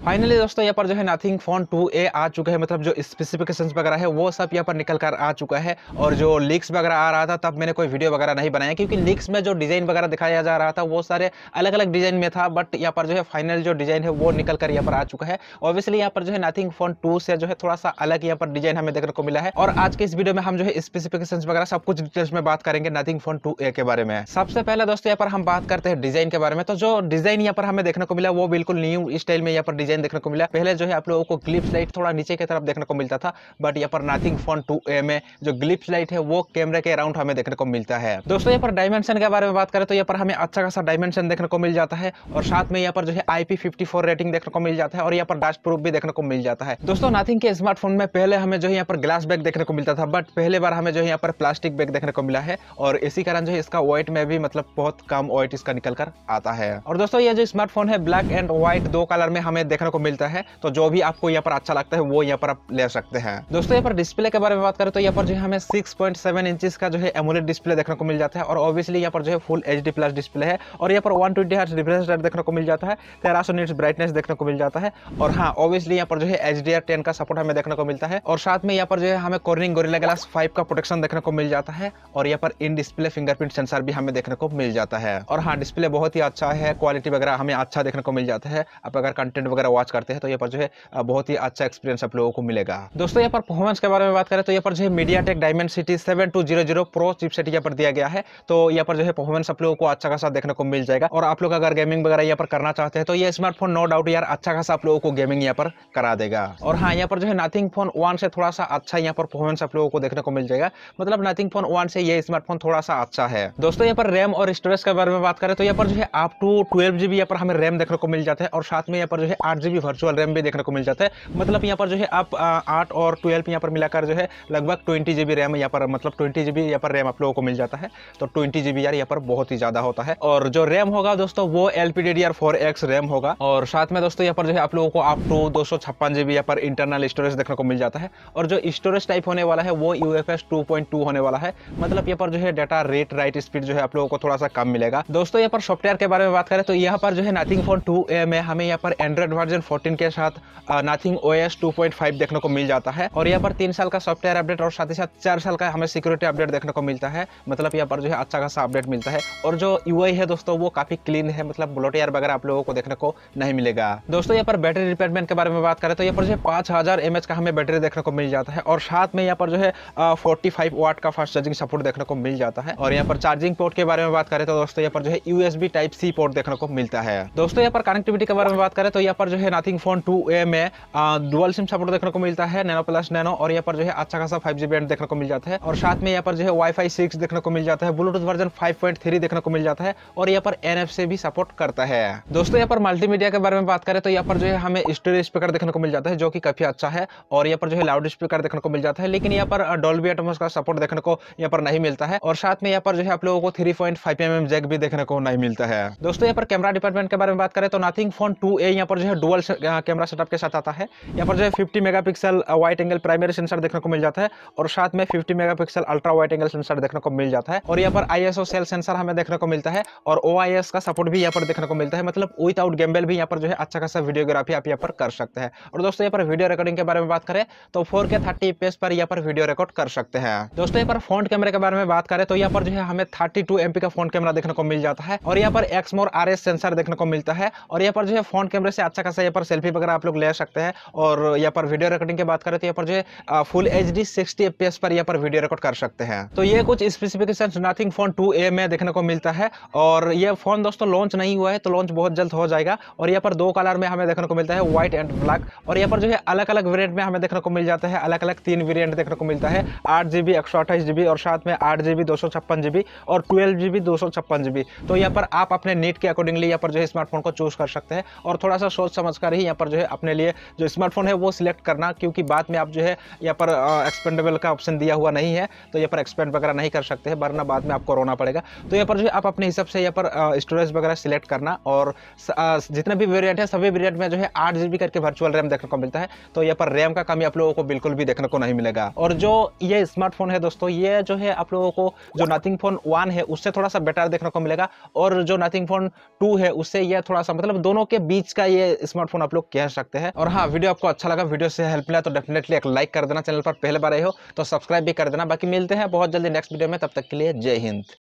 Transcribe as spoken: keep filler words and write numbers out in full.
Finally दोस्तों यहाँ पर जो है नथिंग फोन टू ए आ चुका है, मतलब जो स्पेसिफिकेशंस वगैरह है वो सब यहाँ पर निकल कर आ चुका है। और जो लीक्स वगैरह आ रहा था तब मैंने कोई वीडियो वगैरह नहीं बनाया, क्योंकि लीक्स में जो डिजाइन वगैरह दिखाया जा रहा था वो सारे अलग अलग डिजाइन में था। बट यहाँ पर जो है फाइनल जो डिजाइन है वो निकल कर यहाँ पर आ चुका है। ऑब्वियसली यहाँ पर जो है नथिंग फोन टू से जो है थोड़ा सा अलग यहाँ पर डिजाइन हमें देखने को मिला है। और आज के इस वीडियो में हम जो है स्पेसिफिकेशंस वगैरह सब कुछ डिटेल्स में बात करेंगे नथिंग फोन टू ए के बारे में। सबसे पहले दोस्तों यहाँ पर हम बात करते हैं डिजाइन के बारे में। तो जो डिजाइन यहाँ पर हमें देखने को मिला वो बिल्कुल न्यू स्टाइल में यहाँ पर डिजाइन देखने को मिला। पहले जो है आप लोगों को ग्लिप्स लाइट थोड़ा नीचे की तरफ देखने को मिलता था, बट यहाँ पर नथिंग फोन टू ए में जो ग्लिप्स लाइट है वो कैमरे के अराउंड हमें देखने को मिलता है। दोस्तों यहाँ पर डायमेंशन के बारे में बात करें तो यहाँ पर हमें अच्छा खासा डायमेंशन देखने को मिल जाता है। और साथ में यहाँ पर जो है I P fifty four rating देखने को मिल जाता है और यहाँ पर डस्ट प्रूफ भी देखने को मिल जाता है। दोस्तों नथिंग के स्मार्टफोन में पहले हमें जो है यहाँ पर ग्लास बैग देखने को मिलता था, बट पहले बार हमें जो है यहाँ पर प्लास्टिक बैग देखने को मिला है। और इसी कारण जो है इसका वेट में भी मतलब बहुत कम वेट इसका निकल कर आता है। और दोस्तों ये जो स्मार्टफोन है ब्लैक एंड व्हाइट दो कलर में हमें देखने को मिलता है, तो जो भी आपको यहाँ पर अच्छा लगता है वो यहाँ पर आप ले सकते हैं। दोस्तों यहाँ पर डिस्प्ले के बारे में बात करें तो यहाँ पर जो है हमें सिक्स पॉइंट सेवन इंचेस का जो है एमोलेड डिस्प्ले देखने को मिल जाता है। और ऑब्वियसली यहाँ पर जो है full H D plus display है। और यहाँ पर one twenty hertz refresh rate देखने को मिल जाता है, तेरह सौ निट्स ब्राइटनेस देखने को मिल जाता है। और हाँ ऑब्वियसली यहाँ पर जो है एच डी आर टेन का सपोर्ट हमें देखने को मिलता है। और साथ में यहाँ पर जो है हमें कॉर्निंग गोरिल्ला ग्लास फाइव का प्रोटेक्शन देखने को मिल जाता है। और यहाँ पर इन डिस्प्ले फिंगरप्रिंट सेंसर भी हमें देखने को मिल जाता है। और हाँ डिस्प्ले बहुत ही अच्छा है, क्वालिटी वगैरह हमें अच्छा देखने को मिल जाता है। आप अगर कंटेंट वगैरह वॉच करते हैं तो यहाँ पर जो है बहुत ही अच्छा एक्सपीरियंस आप लोगों को मिलेगा। दोस्तों यहाँ पर परफॉर्मेंस के बारे में बात करें तो यहाँ पर जो है MediaTek Dimensity seven two zero zero pro chipset यहाँ पर दिया गया है। तो यहाँ पर जो है परफॉर्मेंस आप लोगों को अच्छा खासा देखने को मिल जाएगा। और आप लोग अगर गेमिंग वगैरह यहाँ पर करना चाहते हैं तो ये स्मार्टफोन नो डाउट यार अच्छा खासा आप लोगों को गेमिंग यहाँ पर करा देगा। और हाँ यहाँ पर जो है नथिंग फोन वन से थोड़ा सा अच्छा यहाँ पर परफॉर्मेंस आप लोगों को देखने को मिल जाएगा, मतलब नथिंग फोन वन से ये स्मार्टफोन थोड़ा सा अच्छा है। दोस्तों यहाँ पर रैम और स्टोरेज के बारे में बात करें तो यहाँ पर जो है अप टू ट्वेल्व जीबी यहाँ पर हमें रैम देखने को मिल जाता है। और साथ में यहाँ पर जो है आठ जीबी वर्चुअल रैम भी देखने को मिल जाता है। मतलब यहाँ पर जो है आप आठ और ट्वेल्व यहाँ पर मिलाकर जो है लगभग ट्वेंटी जीबी रैम यहाँ पर मतलब ट्वेंटी जीबी यहाँ पर रैम आप लोगों को मिल जाता है। तो ट्वेंटी जीबी यार यहाँ पर बहुत ही ज्यादा होता है। और जो रैम होगा दोस्तों वो L P D D R four X RAM होगा। और साथ में दोस्तों यहाँ पर जो है आप लोगों को अप टू दो सौ छप्पन जीबी यहाँ पर इंटरनल स्टोरेज देखने को मिल जाता है। और जो स्टोरेज टाइप होने वाला है वो U F S two point two होने वाला है, मतलब यहाँ पर जो है डाटा रेट राइट स्पीड जो है आप लोगों को थोड़ा सा कम मिलेगा। दोस्तों यहाँ पर सॉफ्टवेयर के बारे में बात करें तो यहाँ पर जो है नथिंग फोन टू ए में हमें यहाँ पर एंड्रॉइड वर्जन फोर्टीन के साथ Nothing O S two point five देखने को मिल जाता है। और यहाँ पर तीन साल का सॉफ्टवेयर अपडेट और साथ ही साथ चार साल का हमें सिक्योरिटी अपडेट देखने को मिलता है, मतलब यहाँ पर जो है अच्छा खासा अपडेट मिलता है। और जो यूआई है दोस्तों वो काफी क्लीन है, मतलब ब्लोटवेयर वगैरह आप लोगों को देखने को नहीं मिलेगा। दोस्तों यहाँ पर बैटरी रिपेयरमेंट के बारे में बात करें तो यहाँ पर जो है पांच हजार एम एच का हमें बैटरी देखने को मिल जाता है। और साथ में यहाँ पर जो है फोर्टी फाइव वाट का फास्ट चार्जिंग सपोर्ट देखने को मिल जाता है। और यहाँ पर चार्जिंग पोर्ट के बारे में बात करें तो दोस्तों यहाँ पर जो है यूएसबी टाइप सी पोर्ट देखने को मिलता है। दोस्तों यहाँ पर कनेक्टिविटी के बारे में बात करें तो यहाँ पर जो है नथिंग फोन टू ए में डुअल सिम सपोर्ट देखने को मिलता है, नैनो प्लस नैनो। और यहाँ पर जो है अच्छा खासा फाइव जी बैंड देखने को मिल जाता है। और साथ में यहाँ पर जो है वाईफाई सिक्स देखने को मिल जाता है, Bluetooth version five point three देखने को मिल जाता है। और यहाँ पर एन एफ सी भी सपोर्ट करता है। दोस्तों यहाँ पर मल्टीमीडिया के बारे में बात करें तो यहाँ पर जो है हमें स्टोरेज स्पीकर देखने को मिल जाता है जो कि काफी अच्छा है। और यहाँ पर जो है लाउड स्पीकर देखने को मिल जाता है, लेकिन यहाँ पर डॉल्बी एटमॉस का सपोर्ट देखने को यहाँ पर नहीं मिलता है। और साथ में यहाँ पर जो है आप लोगों को three point five M M jack भी देखने को नहीं मिलता है। दोस्तों यहाँ पर कैमरा डिपार्टमेंट के बारे में बात करें तो नथिंग फोन टू ए यहाँ पर जो है डुअल कैमरा सेटअप के साथ आता है। यहाँ पर जो है fifty megapixel wide angle primary sensor देखने को मिल जाता है। और साथ में fifty megapixel ultra wide angle sensor देखने को मिल जाता है। और यहाँ पर I S O cell sensor हमें देखने को मिलता है। और ओ आई एस का सपोर्ट भी यहाँ पर देखने को मिलता है, मतलब विदाउट गिम्बल भी यहाँ पर जो है अच्छा खासा वीडियोग्राफी आप यहाँ पर कर सकते हैं। और दोस्तों यहाँ पर वीडियो रिकॉर्डिंग के बारे में बात करें तो फोर के थर्टी एफपीएस पर यहाँ पर वीडियो रिकॉर्ड कर सकते हैं। दोस्तों यहाँ पर फ्रंट कैमरे के बारे में बात करें तो यहाँ पर जो है हमें थर्टी टू एमपी का फ्रंट कैमरा देखने को मिल जाता है। और यहाँ पर Exmor R S sensor देखने को मिलता है। और यहाँ पर जो है फ्रंट कैमरे से अच्छा खासा यहाँ पर सेल्फी वगैरह आप लोग ले सकते हैं। और यहाँ पर वीडियो रिकॉर्डिंग की बात करें तो यहाँ पर जो है full H D sixty FPS पर यहाँ पर वीडियो रिकॉर्ड कर सकते हैं। तो ये कुछ specifications Nothing phone two A में देखने को मिलता है। और ये फोन दोस्तों लॉन्च नहीं हुआ है, तो लॉन्च बहुत जल्द हो जाएगा। और यहाँ पर दो कलर में हमें देखने को मिलता है, व्हाइट एंड ब्लैक। और यहाँ पर जो है अलग अलग वेरिएंट में हमें देखने को मिल जाता है, अलग अलग तीन वेरिएंट देखने को मिलता है, आठ जीबी एक सौ अट्ठाईस जीबी और साथ में आठ जीबी दो सौ छप्पन जीबी और ट्वेल्व जीबी दो सौ छप्पन जीबी। तो यहाँ पर आप अपने नीड के अकॉर्डिंगली यहाँ पर जो है स्मार्टफोन को चूज कर सकते हैं। और थोड़ा सा सोच समझ कर ही यहाँ पर जो है अपने लिए जो स्मार्टफोन है वो सिलेक्ट करना, क्योंकि बाद में आप जो है यहाँ पर एक्सपेंडेबल का ऑप्शन दिया हुआ नहीं है, तो यहाँ पर एक्सपेंड वगैरह नहीं कर सकते हैं, वरना बाद में आपको रोना पड़ेगा। तो यहाँ पर जो है आप अपने हिसाब से यहाँ पर स्टोरेज वगैरह सिलेक्ट करना। और जितने भी वेरिएंट है सभी वेरिएंट में जो है आठ जीबी करके वर्चुअल रैम देखने को मिलता है। तो यहाँ पर रैम का कमी आप लोगों को बिल्कुल भी देखने को नहीं मिलेगा। और जो ये स्मार्टफोन है दोस्तों, ये जो है आप लोगों को जो नथिंग फोन वन है उससे थोड़ा सा बेटर देखने को मिलेगा। और जो नथिंग फोन टू है उससे ये थोड़ा सा मतलब दोनों के बीच का ये स्मार्टफोन आप लोग कह सकते हैं। और हाँ, वीडियो आपको अच्छा लगा, वीडियो से हेल्प मिला तो डेफिनेटली एक लाइक कर देना, चैनल पर पहले बार आए हो तो सब्सक्राइब भी कर देना। बाकी मिलते हैं बहुत जल्दी नेक्स्ट वीडियो में, तब तक के लिए जय हिंद।